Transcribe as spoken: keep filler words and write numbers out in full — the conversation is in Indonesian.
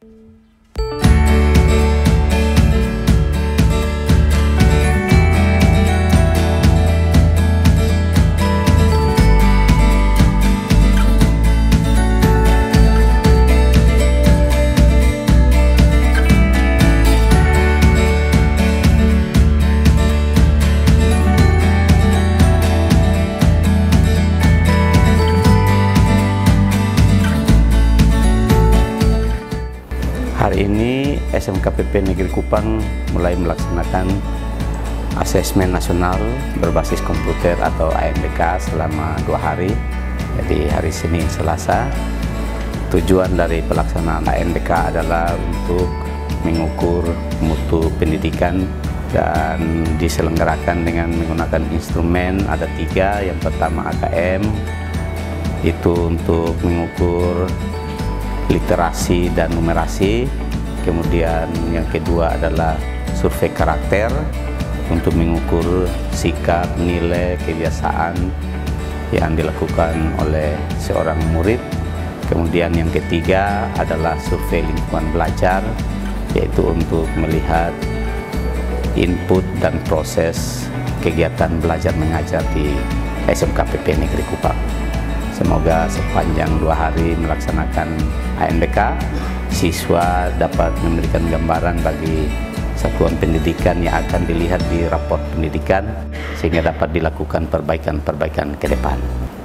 Hari ini S M K P P Negeri Kupang mulai melaksanakan asesmen nasional berbasis komputer atau A M B K selama dua hari. Jadi hari Senin, Selasa. Tujuan dari pelaksanaan A M B K adalah untuk mengukur mutu pendidikan dan diselenggarakan dengan menggunakan instrumen ada tiga. Yang pertama A K M, itu untuk mengukur literasi dan numerasi. Kemudian yang kedua adalah survei karakter untuk mengukur sikap, nilai, kebiasaan yang dilakukan oleh seorang murid. Kemudian yang ketiga adalah survei lingkungan belajar, yaitu untuk melihat input dan proses kegiatan belajar mengajar di S M K P P Negeri Kupang. Semoga sepanjang dua hari melaksanakan A M B K, siswa dapat memberikan gambaran bagi satuan pendidikan yang akan dilihat di raport pendidikan, sehingga dapat dilakukan perbaikan-perbaikan ke depan.